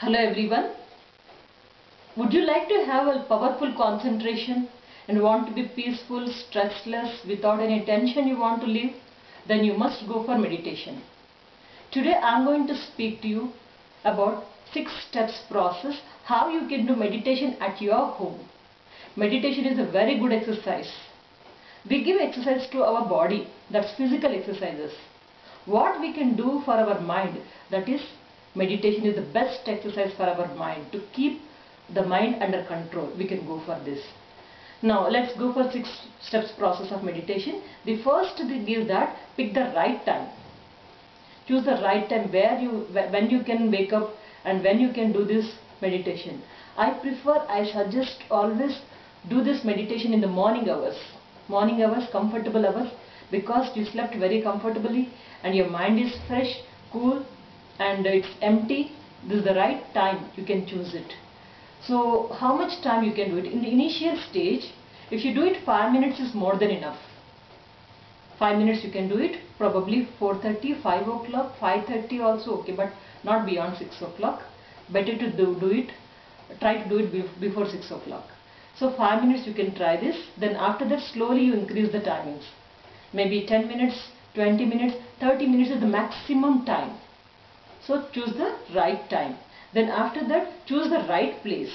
Hello everyone. Would you like to have a powerful concentration and want to be peaceful, stressless, without any tension you want to live? Then you must go for meditation. Today I am going to speak to you about 6 steps process how you can do meditation at your home. Meditation is a very good exercise. We give exercise to our body, that's physical exercises. What we can do for our mind, that is meditation is the best exercise for our mind to keep the mind under control. We can go for this. Now let's go for 6 steps process of meditation. The first thing is that pick the right time. Choose the right time when you can wake up and when you can do this meditation. I suggest always do this meditation in the morning hours. Morning hours, comfortable hours, because you slept very comfortably and your mind is fresh, cool, and it's empty. This is the right time you can choose it. So how much time you can do it? In the initial stage, if you do it 5 minutes is more than enough. 5 minutes you can do it, probably 4:30, 5 o'clock, 5:30 also okay, but not beyond 6 o'clock. Better to do it, try to do it before 6 o'clock. So 5 minutes you can try this, then after that slowly you increase the timings. Maybe 10 minutes, 20 minutes, 30 minutes is the maximum time. So choose the right time. Then after that choose the right place.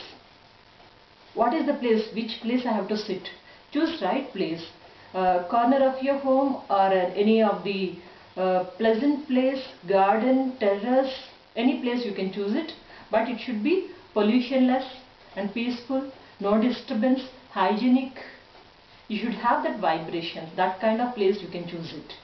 What is the place? Which place I have to sit? Choose right place. Corner of your home or any of the pleasant place, garden, terrace, any place you can choose it. But it should be pollutionless and peaceful, no disturbance, hygienic. You should have that vibration, that kind of place you can choose it.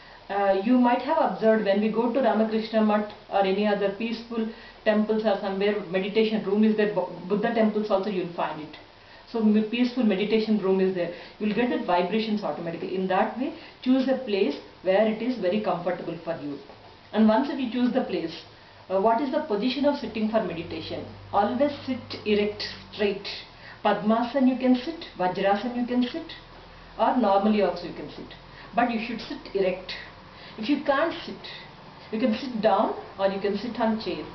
You might have observed when we go to Ramakrishna Mutt or any other peaceful temples or somewhere meditation room is there, Buddha temples also you will find it. So peaceful meditation room is there. You will get that vibrations automatically. In that way, choose a place where it is very comfortable for you. And once you choose the place, what is the position of sitting for meditation? Always sit erect, straight. Padmasana you can sit, Vajrasana you can sit, or normally also you can sit. But you should sit erect. If you can't sit, you can sit down or you can sit on chair.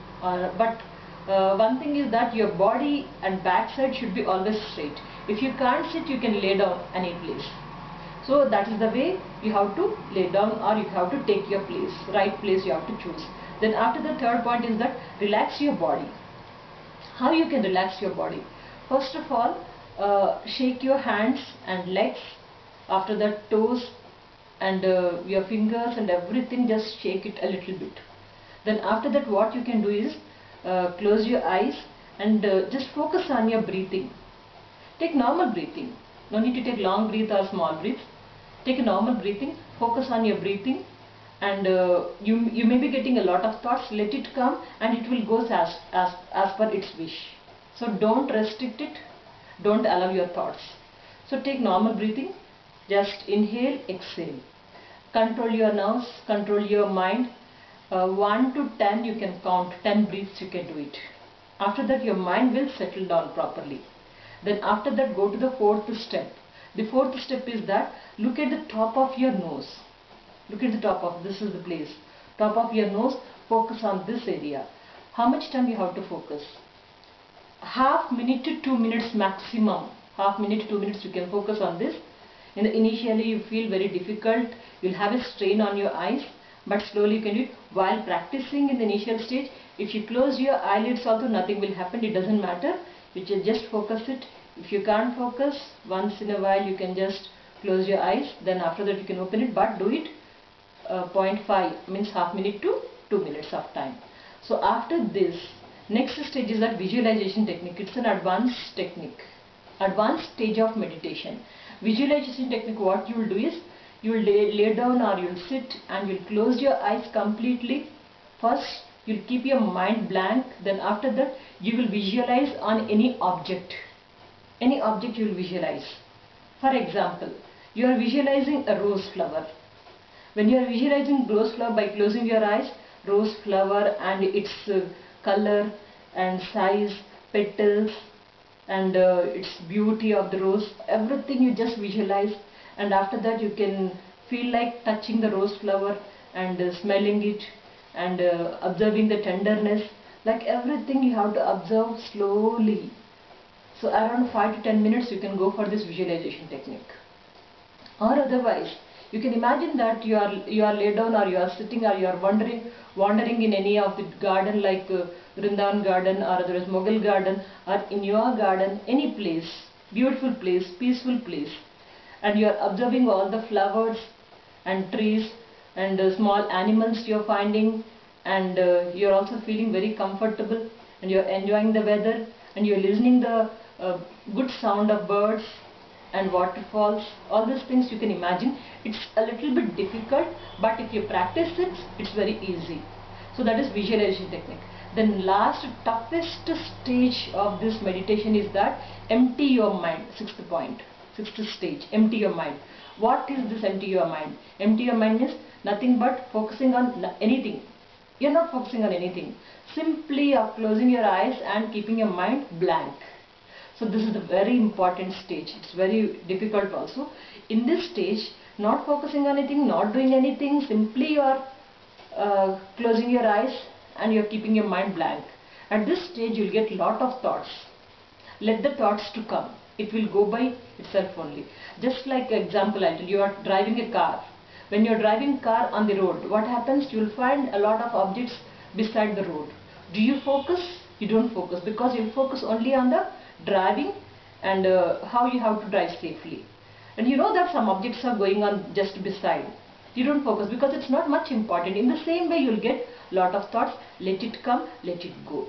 But one thing is that your body and backside should be always straight. If you can't sit, you can lay down any place. So that is the way you have to lay down, or you have to take your place, right place you have to choose. Then after the third point is that relax your body. How you can relax your body? First of all, shake your hands and legs. After that, toes and your fingers and everything, just shake it a little bit. Then after that, what you can do is close your eyes and just focus on your breathing. Take normal breathing. No need to take long breath or small breath. Take a normal breathing. Focus on your breathing, and you may be getting a lot of thoughts. Let it come, and it will go as per its wish. So don't restrict it. Don't allow your thoughts. So take normal breathing. Just inhale, exhale. Control your nerves, control your mind. 1 to 10 you can count, 10 breaths you can do it. After that your mind will settle down properly. Then after that go to the 4th step. The 4th step is that look at the top of your nose. Look at the top of, this is the place. Top of your nose, focus on this area. How much time you have to focus? Half minute to 2 minutes maximum. Half minute to 2 minutes you can focus on this. Initially you feel very difficult, you'll have a strain on your eyes, but slowly you can do it. While practicing in the initial stage, if you close your eyelids also nothing will happen, it doesn't matter. You just focus it. If you can't focus, once in a while you can just close your eyes, then after that you can open it, but do it 0.5, means half minute to 2 minutes of time. So after this, next stage is that visualization technique. It's an advanced technique, advanced stage of meditation. Visualization technique, what you will do is, you will lay down or you will sit and you will close your eyes completely. First you will keep your mind blank, then after that you will visualize on any object. Any object you will visualize. For example, you are visualizing a rose flower. When you are visualizing rose flower, by closing your eyes, rose flower and its color and size, petals, and its beauty of the rose, everything you just visualize, and after that you can feel like touching the rose flower and smelling it and observing the tenderness. Like everything you have to observe slowly. So around 5 to 10 minutes you can go for this visualization technique. Or otherwise, you can imagine that you are laid down, or you are sitting, or you are wandering in any of the garden, like Vrindavan garden, or otherwise Mughal garden, or in your garden, any place, beautiful place, peaceful place, and you are observing all the flowers and trees and small animals you are finding, and you are also feeling very comfortable, and you are enjoying the weather, and you are listening the good sound of birds and waterfalls. All these things you can imagine. It's a little bit difficult, but if you practice it, it's very easy. So that is visualization technique. Then last toughest stage of this meditation is that empty your mind. Sixth point, sixth stage, empty your mind. What is this empty your mind? Empty your mind means nothing but focusing on anything. You're not focusing on anything. Simply you're closing your eyes and keeping your mind blank. So this is a very important stage. It's very difficult also. In this stage, not focusing on anything, not doing anything, simply you are closing your eyes and you are keeping your mind blank. At this stage, you will get lot of thoughts. Let the thoughts to come. It will go by itself only. Just like example, I tell you, you are driving a car. When you are driving car on the road, what happens? You will find a lot of objects beside the road. Do you focus? You don't focus, because you will focus only on the driving and how you have to drive safely. And you know that some objects are going on just beside. You don't focus because it's not much important. In the same way, you will get lot of thoughts. Let it come, let it go.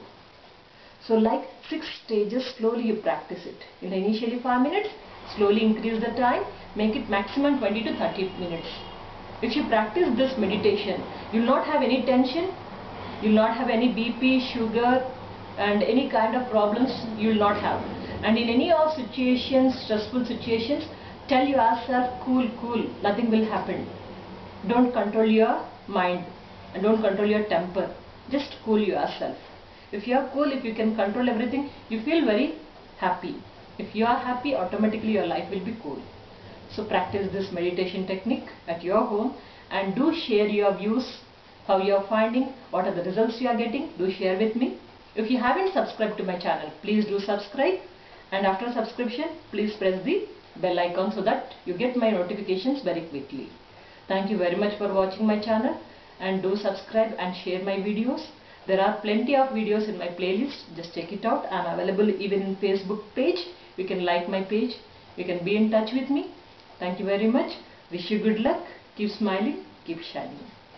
So like 6 stages, slowly you practice it. In initially 5 minutes, slowly increase the time, make it maximum 20 to 30 minutes. If you practice this meditation, you will not have any tension, you will not have any BP, sugar, and any kind of problems you will not have. And in any of situations, stressful situations, tell yourself, cool, cool, nothing will happen. Don't control your mind and don't control your temper. Just cool yourself. If you are cool, if you can control everything, you feel very happy. If you are happy, automatically your life will be cool. So practice this meditation technique at your home and do share your views, how you are finding, what are the results you are getting. Do share with me. If you haven't subscribed to my channel, please do subscribe, and after subscription, please press the bell icon so that you get my notifications very quickly. Thank you very much for watching my channel, and do subscribe and share my videos. There are plenty of videos in my playlist. Just check it out. I am available even in Facebook page. You can like my page. You can be in touch with me. Thank you very much. Wish you good luck. Keep smiling. Keep shining.